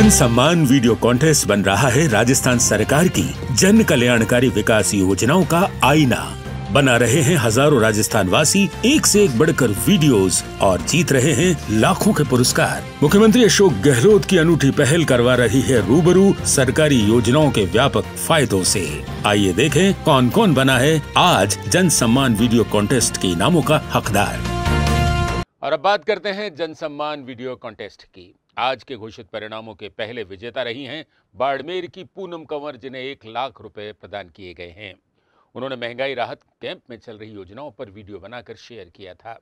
जन सम्मान video contest बन रहा है राजस्थान सरकार की जन कल्याणकारी विकास योजनाओं का आईना। बना रहे हैं हजारों राजस्थान वासी एक से एक बढ़कर वीडियोस और जीत रहे हैं लाखों के पुरस्कार। मुख्यमंत्री अशोक गहलोत की अनूठी पहल करवा रही है रूबरू सरकारी योजनाओं के व्यापक फायदों से। आइए देखें कौन कौन बना है आज जन सम्मान वीडियो कॉन्टेस्ट के इनामों का हकदार। और अब बात करते हैं जन सम्मान वीडियो कॉन्टेस्ट की। आज के घोषित परिणामों के पहले विजेता रही हैं बाड़मेर की पूनम कंवर, जिन्हें 1 लाख रुपए प्रदान किए गए हैं। उन्होंने महंगाई राहत कैंप में चल रही योजनाओं पर वीडियो बनाकर शेयर किया था।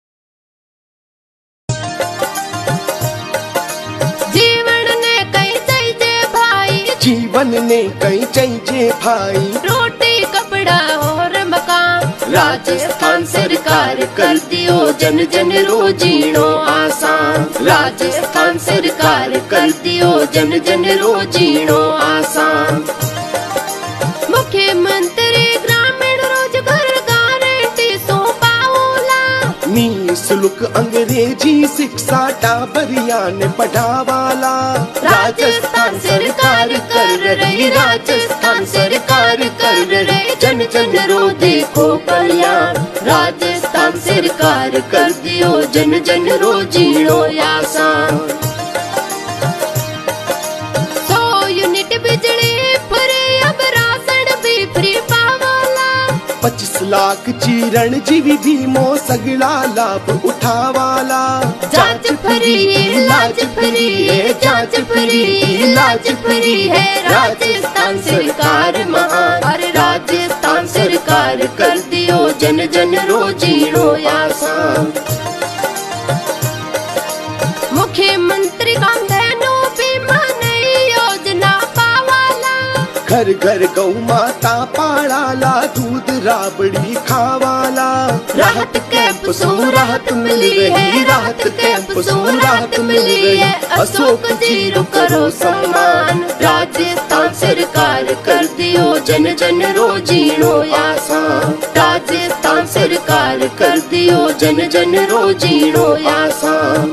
जीवन ने कई चाहिए भाई, रोटी कपड़ा और मकान। राजस्थान सरकार कर दियो जन जन रोजीनो आसान। राजस्थान सरकार कर दियो जन जन रोजीनो आसान। मुख्यमंत्री ग्रामीण रोजगार गारंटी सो पाओला। निःशुल्क अंग्रेजी शिक्षा टाबरिया ने पढ़ावाला। राजस्थान सरकार कर रही, राजस्थान सरकार कर रही जन जन रो देखो कल्याण। राजस्थान सरकार कर दियो जन जन रोजीनो आसान। 100 यूनिट बिजली फ्री, अब राशन भी फ्री पावाला। 25 लाख चीरण जीवी भीमो सगला लाभ उठावाला। जांच फ्री इलाज फ्री है, जांच फ्री इलाज फ्री है। राजस्थान सरकार महान, अरे राजस्थान सरकार कर दियो जन जन रोजीनो आसान। मुख्यमंत्री कामधेनु बीमा नई योजना पावाला। घर घर गौ माता पाड़ाला, दूध राबड़ी खावाला। राहत कैंप सो राहत मिली है, राहत कैंप सो राहत मिली है। अशोक जी रो करो सम्मान। राजस्थान सरकार कर दियो जन जन रोजीनो आसान। राजस्थान सरकार कर दियो जन जन रोजीनो आसान।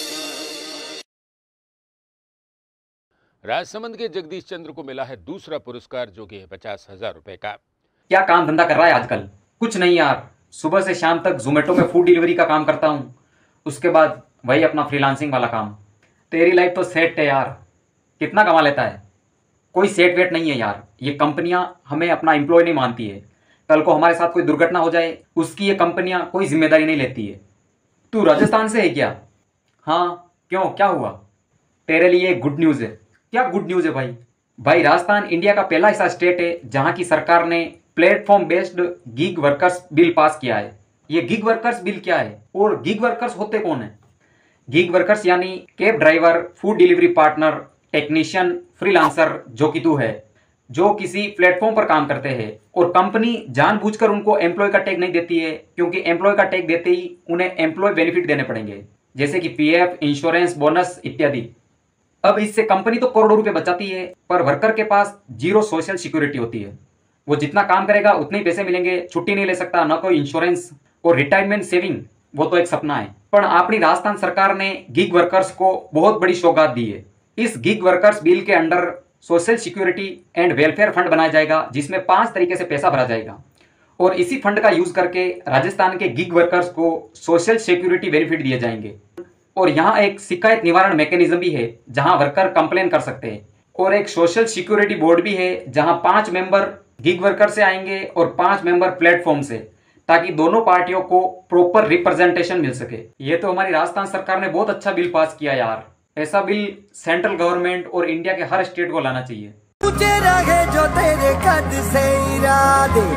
राजसमंद के जगदीश चंद्र को मिला है दूसरा पुरस्कार, जो कि है 50,000 रुपए का। क्या काम धंधा कर रहा है आजकल? कुछ नहीं यार, सुबह से शाम तक जोमेटो में फूड डिलीवरी का काम करता हूँ, उसके बाद वही अपना फ्रीलांसिंग वाला काम। तेरी लाइफ तो सेट है यार। कितना कमा लेता है? कोई सेट वेट नहीं है यार। ये कंपनियां हमें अपना एम्प्लॉय नहीं मानती है। कल को हमारे साथ कोई दुर्घटना हो जाए, उसकी ये कंपनियां कोई जिम्मेदारी नहीं लेती है। तू राजस्थान से है क्या? हाँ, क्यों, क्या हुआ? तेरे लिए गुड न्यूज़ है। क्या गुड न्यूज़ है भाई? भाई राजस्थान इंडिया का पहला ऐसा स्टेट है जहां की सरकार ने platform based gig workers bill pass किया है। ये गिग वर्कर्स बिल क्या है और गिग वर्कर्स होते कौन है? गिग वर्कर्स यानी cab driver, food delivery partner, technician, freelancer, जो कि तू है, जो किसी प्लेटफॉर्म पर काम करते हैं और कंपनी जानबूझकर उनको एम्प्लॉय का टैग नहीं देती है, क्योंकि एम्प्लॉय का टैग देते ही उन्हें एम्प्लॉय बेनिफिट देने पड़ेंगे, जैसे कि पीएफ, इंश्योरेंस, बोनस इत्यादि। अब इससे कंपनी तो करोड़ों रुपए बचाती है, पर वर्कर के पास जीरो सोशल सिक्योरिटी होती है। वो जितना काम करेगा उतने ही पैसे मिलेंगे, छुट्टी नहीं ले सकता, ना कोई इंश्योरेंस और रिटायरमेंट सेविंग, वो तो एक सपना है। पर अपनी राजस्थान सरकार ने गिग वर्कर्स को बहुत बड़ी सौगात दी है। इस गिग वर्कर्स बिल के under social security and welfare fund बनाया जाएगा, जिसमें 5 तरीके से पैसा भरा जाएगा और इसी फंड का यूज करके राजस्थान के गिग वर्कर्स को सोशल सिक्योरिटी बेनिफिट दिए जाएंगे। और यहाँ एक शिकायत निवारण मैकेनिज्म भी है जहां वर्कर कंप्लेन कर सकते हैं, और एक सोशल सिक्योरिटी बोर्ड भी है जहां 5 मेंबर गिग वर्कर से आएंगे और 5 मेंबर प्लेटफॉर्म से, ताकि दोनों पार्टियों को प्रॉपर रिप्रेजेंटेशन मिल सके। ये तो हमारी राजस्थान सरकार ने बहुत अच्छा बिल पास किया यार। ऐसा बिल सेंट्रल गवर्नमेंट और इंडिया के हर स्टेट को लाना चाहिए। जो तेरे कद से इरादे।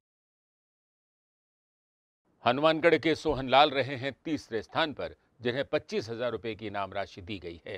हनुमानगढ़ के सोहनलाल रहे हैं तीसरे स्थान पर, जिन्हें 25,000 रुपए की इनाम राशि दी गई है।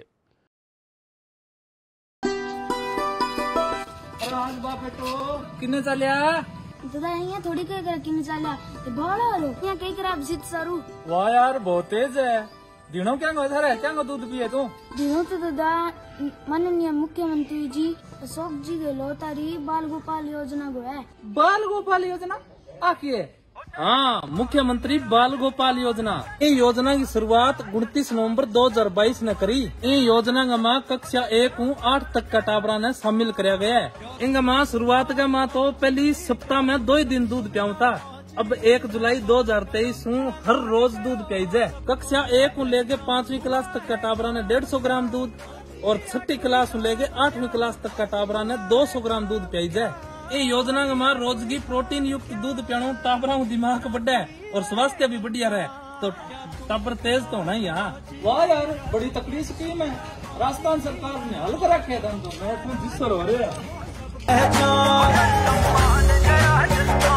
किन्ने चलिया दादा यहाँ थोड़ी कह किन्ने चलिया बड़ा लो यहाँ कई खराब जित सारू। वाह यार बहुत तेज है। दिनों क्या है, क्या दूध पिए तू? दिनों तो दादा माननीय मुख्यमंत्री जी अशोक जी गहलोत बाल गोपाल योजना को है। बाल गोपाल योजना आखिए हाँ, मुख्यमंत्री बाल गोपाल योजना। ये योजना की शुरुआत 29 नवंबर 2022 ने करी। ये योजना में कक्षा 1 से 8 तक का टाबरा ने शामिल कराया गया है। इनका माँ शुरुआत का माँ तो पहली सप्ताह में 2 ही दिन दूध पियाऊ था। अब 1 जुलाई 2023 हर रोज दूध पियाई जाए। कक्षा 1 को लेके 5वीं क्लास तक का टाबरा ने 150 ग्राम दूध और 6ठी क्लास को लेके 8वीं क्लास तक का टाबरा ने 200 ग्राम दूध पियाई जाए। ये योजना के मार रोज की प्रोटीन युक्त दूध पियाणु टाबरा दिमाग बढ़ा है और स्वास्थ्य भी बढ़िया रहे। तो टाबर तेज तो होना ही यहाँ। वाह यार, बड़ी तकड़ी स्कीम है। राजस्थान सरकार ने हल कर रखे थे।